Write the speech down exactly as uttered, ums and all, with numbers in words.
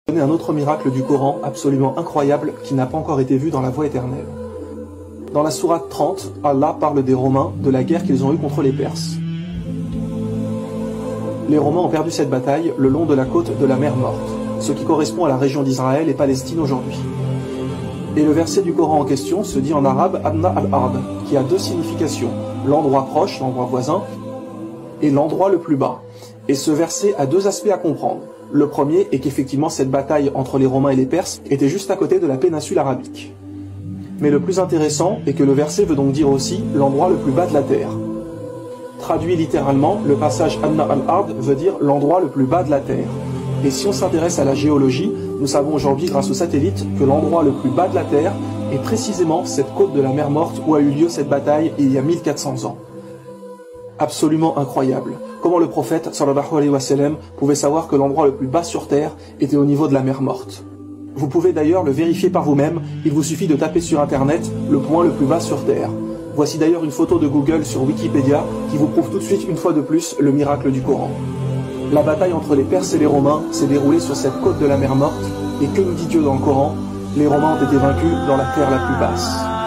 Un autre miracle du Coran absolument incroyable qui n'a pas encore été vu dans la voie éternelle. Dans la sourate trente, Allah parle des Romains, de la guerre qu'ils ont eue contre les Perses. Les Romains ont perdu cette bataille le long de la côte de la mer Morte, ce qui correspond à la région d'Israël et Palestine aujourd'hui. Et le verset du Coran en question se dit en arabe Adna al-Ard, qui a deux significations, l'endroit proche, l'endroit voisin, et l'endroit le plus bas. Et ce verset a deux aspects à comprendre. Le premier est qu'effectivement cette bataille entre les Romains et les Perses était juste à côté de la péninsule arabique. Mais le plus intéressant est que le verset veut donc dire aussi l'endroit le plus bas de la terre. Traduit littéralement, le passage Adna al-Ard veut dire l'endroit le plus bas de la terre. Et si on s'intéresse à la géologie, nous savons aujourd'hui grâce aux satellites que l'endroit le plus bas de la terre est précisément cette côte de la mer Morte où a eu lieu cette bataille il y a mille quatre cents ans. Absolument incroyable. Comment le prophète, sallallahu alayhi wa sallam, pouvait savoir que l'endroit le plus bas sur terre était au niveau de la mer Morte. Vous pouvez d'ailleurs le vérifier par vous-même, il vous suffit de taper sur internet le point le plus bas sur terre. Voici d'ailleurs une photo de Google sur Wikipédia qui vous prouve tout de suite une fois de plus le miracle du Coran. La bataille entre les Perses et les Romains s'est déroulée sur cette côte de la mer Morte, et que nous dit Dieu dans le Coran? Les Romains ont été vaincus dans la terre la plus basse.